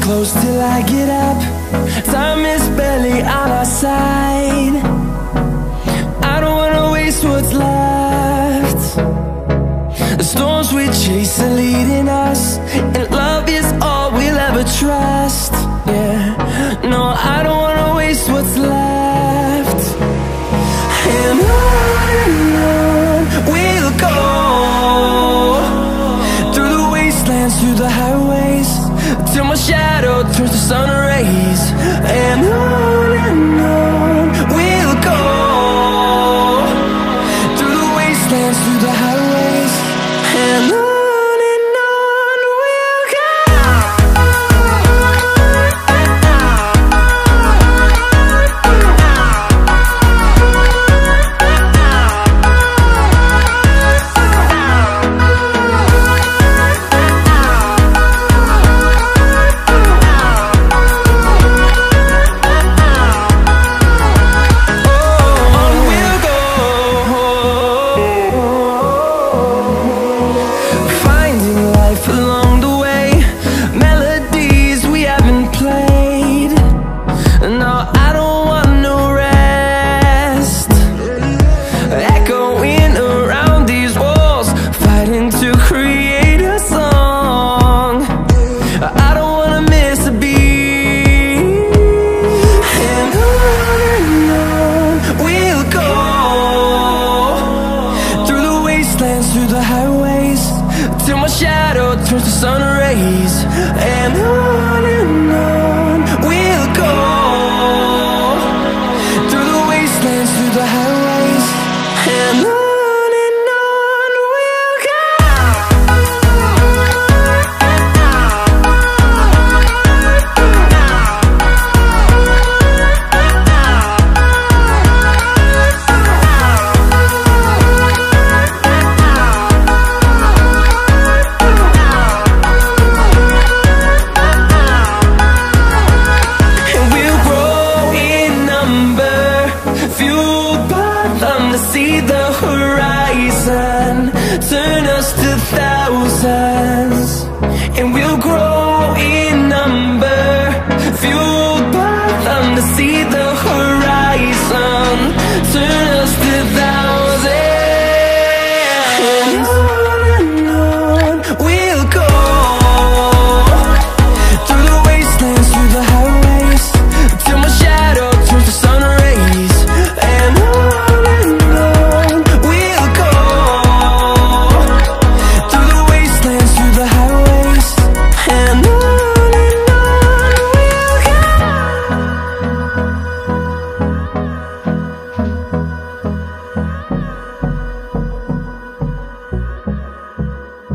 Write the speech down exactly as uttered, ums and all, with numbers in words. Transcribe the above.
close till I get up. Time is barely on our side. I don't wanna waste what's left. The storms we chase are leading us, and love is all we'll ever trust. Yeah, no, I don't wanna waste what's left. And on and on we'll go, through the wastelands, through the highways, till my shadow turns to sun rays. And on and on we'll go, through the wastelands, through the highways, and on. Fueled by them to see the horizon, turn